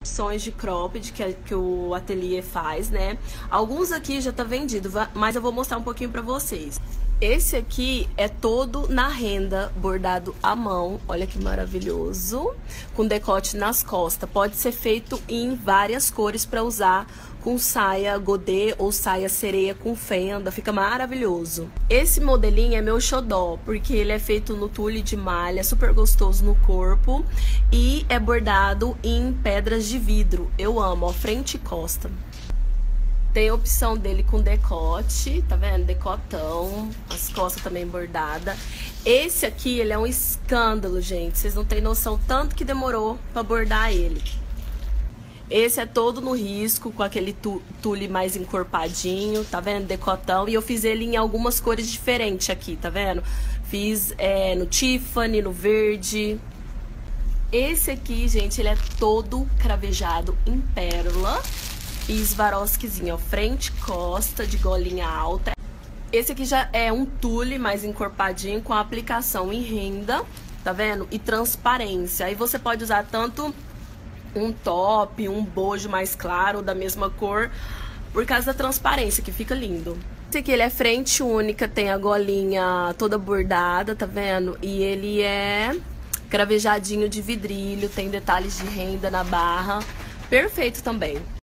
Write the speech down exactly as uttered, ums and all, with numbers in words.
Opções de cropped que, que o ateliê faz, né? Alguns aqui já tá vendido, mas eu vou mostrar um pouquinho pra vocês. Esse aqui é todo na renda, bordado à mão, olha que maravilhoso, com decote nas costas. Pode ser feito em várias cores para usar com saia godê ou saia sereia com fenda, fica maravilhoso. Esse modelinho é meu xodó, porque ele é feito no tule de malha, super gostoso no corpo e é bordado em pedras de vidro. Eu amo, ó, frente e costa. Tem a opção dele com decote, tá vendo? Decotão, as costas também bordada. Esse aqui, ele é um escândalo, gente. Vocês não têm noção tanto que demorou pra bordar ele. Esse é todo no risco, com aquele tule mais encorpadinho, tá vendo? Decotão. E eu fiz ele em algumas cores diferentes aqui, tá vendo? Fiz é, no Tiffany, no verde. Esse aqui, gente, ele é todo cravejado em pérola. E Swarovskizinho, ó, frente, costa, de golinha alta. Esse aqui já é um tule mais encorpadinho com a aplicação em renda, tá vendo? E transparência. Aí você pode usar tanto um top, um bojo mais claro, da mesma cor, por causa da transparência, que fica lindo. Esse aqui, ele é frente única, tem a golinha toda bordada, tá vendo? E ele é cravejadinho de vidrilho, tem detalhes de renda na barra. Perfeito também.